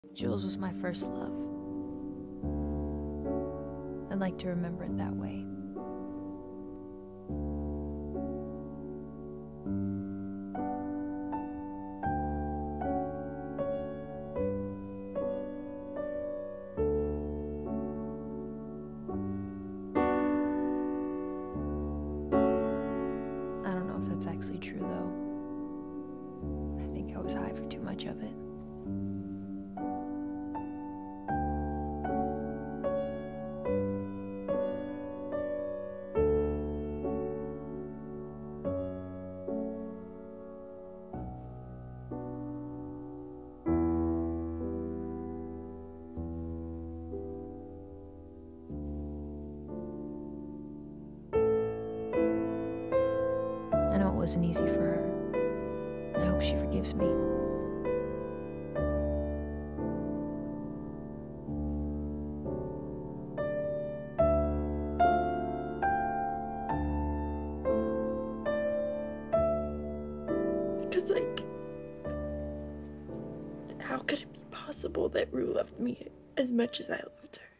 Jules was my first love. I'd like to remember it that way. I don't know if that's actually true, though. I think I was high for too much of it. I know it wasn't easy for her. I hope she forgives me. Because, like, how could it be possible that Rue loved me as much as I loved her?